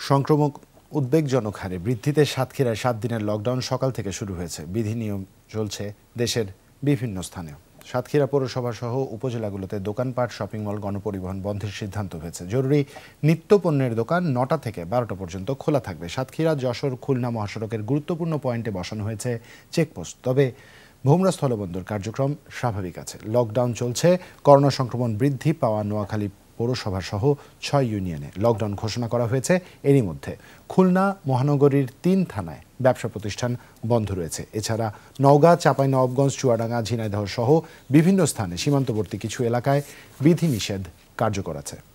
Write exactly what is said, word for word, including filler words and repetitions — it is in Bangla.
সংক্রমক উদ্বেগজনক হারে বৃদ্ধিতে সাতক্ষীরায় সাত দিনের লকডাউন সকাল থেকে শুরু হয়েছে। বিধি নিয়ম চলছে দেশের বিভিন্ন স্থানেও। সাতক্ষীরা পৌরসভা সহ উপজেলাগুলোতে দোকানপাট, শপিং মল, গণপরিবহন বন্ধের সিদ্ধান্ত হয়েছে। জরুরি নিত্যপণ্যের দোকান নটা থেকে বারোটা পর্যন্ত খোলা থাকবে। সাতক্ষীরা, যশোর, খুলনা মহাসড়কের গুরুত্বপূর্ণ পয়েন্টে বসানো হয়েছে চেকপোস্ট। তবে ভোমরা স্থলবন্দর কার্যক্রম স্বাভাবিক আছে। লকডাউন চলছে করোনা সংক্রমণ বৃদ্ধি পাওয়া নোয়াখালী পৌরসভা সহ ছয় ইউনিয়নে। লকডাউন ঘোষণা করা হয়েছে। এরই মধ্যে খুলনা মহানগরীর তিন থানায় ব্যবসা প্রতিষ্ঠান বন্ধ রয়েছে। এছাড়া নওগাঁ, চাঁপাইনবাবগঞ্জ, চুয়াডাঙ্গা, ঝিনাইদহ সহ বিভিন্ন স্থানে সীমান্তবর্তী কিছু এলাকায় বিধিনিষেধ কার্যকর আছে।